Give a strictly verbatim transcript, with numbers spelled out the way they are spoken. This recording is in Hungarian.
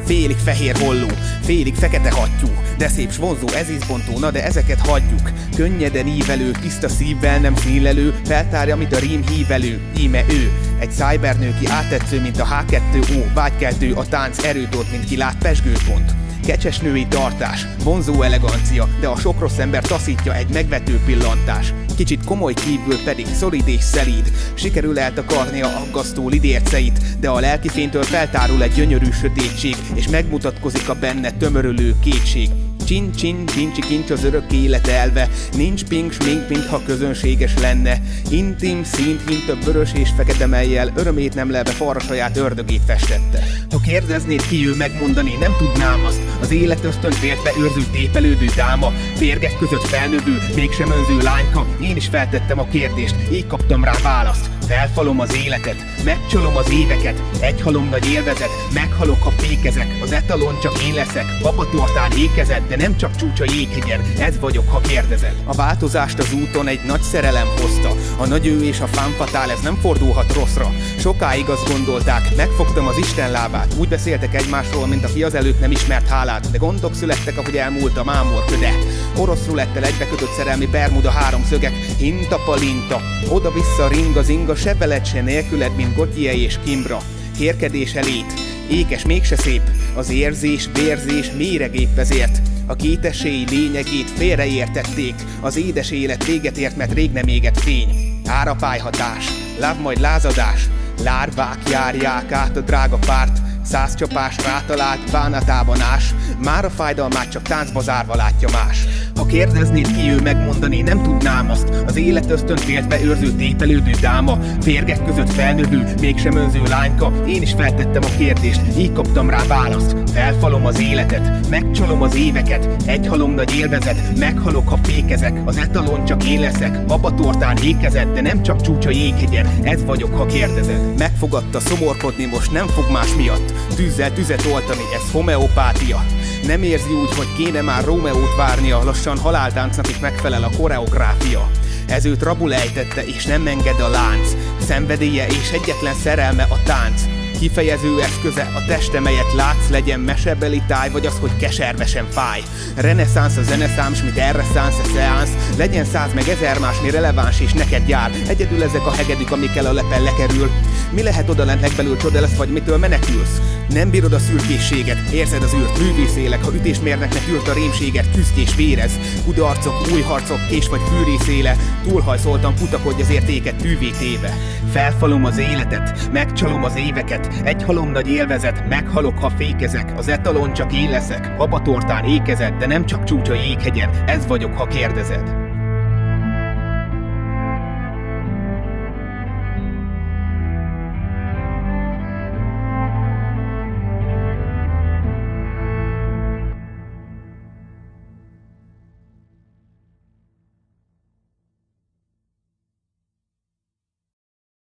Félig fehér holló, félig fekete hattyú, de szép s vonzó, ez ízbontó, na de ezeket hagyjuk. Könnyeden ívelő, tiszta szívvel nem színlelő, feltárja, mit a rím hívelő. Íme ő, egy cybernő, ki áttetsző, mint a há kettő ó, vágykeltő, a tánc erőt ott, mint ki lát pezsgőpont. Kecses női tartás, vonzó elegancia, de a sok rossz ember taszítja egy megvető pillantás. Kicsit komoly kívül pedig szolid és szelíd, sikerül eltakarnia aggasztó lidérceit, de a lelkifénytől feltárul egy gyönyörű sötétség, és megmutatkozik a benne tömörülő kétség. Csin, csin, kincsi kincs az örök élet elve, nincs pink, smink, mintha közönséges lenne. Intim szint, hint több vörös és fekete melyjel, örömét nem lelve falra saját ördögét festette. Ha kérdeznéd ki ő, megmondani nem tudnám azt, az élet ösztönt vértbe őrző tépelődő dáma, férgek között felnövő, mégsem önző lányka. Én is feltettem a kérdést, így kaptam rá választ. Felfalom az életet, megcsalom az éveket, egy halom nagy élvezet, meghalok, ha fékezek, az etalon csak én leszek, babatortán ékezett, de nem csak csúcs a jéghegyen, ez vagyok, ha kérdezed. A változást az úton egy nagy szerelem hozta, a nagy ő és a femme fatale, ez nem fordulhat rosszra. Sokáig azt gondolták, megfogtam az Isten lábát, úgy beszéltek egymásról, mint aki azelőtt nem ismert hálát, de gondok születtek, ahogy elmúlt a mámor köde. Orosz rulettel egybekötött szerelmi bermuda háromszögek, hinta palinta, oda-vissza ring az inga, se veled, se nélküled, mint Gautier és Kimbra. Kérkedés elét, ékes, mégse szép, az érzés, vérzés méreg épp ezért. A két esély lényegét félreértették, az édes élet véget ért, mert rég nem égett fény. Árapályhatás, láb majd lázadás, lárvák járják át a drága párt, száz csapás rátalált bánatában ás, már a fájdalmát csak táncba zárva látja más. Ha kérdeznéd ki ő, megmondani nem tudnám azt, az élet ösztönt vértbe őrző tépelődő dáma, férgek között felnövő, mégsem önző lányka. Én is feltettem a kérdést, így kaptam rá választ. Felfalom az életet, megcsalom az éveket, egy halom nagy élvezet, meghalok, ha fékezek, az etalon csak én leszek, babatortán ékezett, de nem csak csúcs a jéghegyen, ez vagyok, ha kérdezed. Megfogadta szomorkodni, most nem fog más miatt, tűzzel tüzet oltani, ez homeopátia. Nem érzi úgy, hogy kéne már Rómeót várnia, lassan haláltáncnak is megfelel a koreográfia. Ez őt rabul ejtette, és nem enged a lánc, szenvedélye és egyetlen szerelme a tánc. Kifejező eszköze a teste, melyet látsz, legyen mesebeli táj, vagy az, hogy keservesen fáj. Reneszánsz a zeneszám, s mit erre szánsz a szeánsz, legyen száz meg ezer más, mi releváns és neked jár. Egyedül ezek a hegedűk, amikkel a lepel lekerül. Mi lehet odalent legbelül, csoda lesz, vagy mitől menekülsz? Nem bírod a szürkészséget, érzed az űrt, művészélek, ha ütésmérneknek ült a rémséget, küzdj és vérez. Kudarcok, új harcok, kés vagy fűrészéle, túlhajszoltan kutakodj az értéket tűvé téve. Felfalom az életet, megcsalom az éveket, egy halom nagy élvezet, meghalok, ha fékezek, az etalon csak én leszek, babatortán ékezett, de nem csak csúcs a jéghegyen, ez vagyok, ha kérdezed.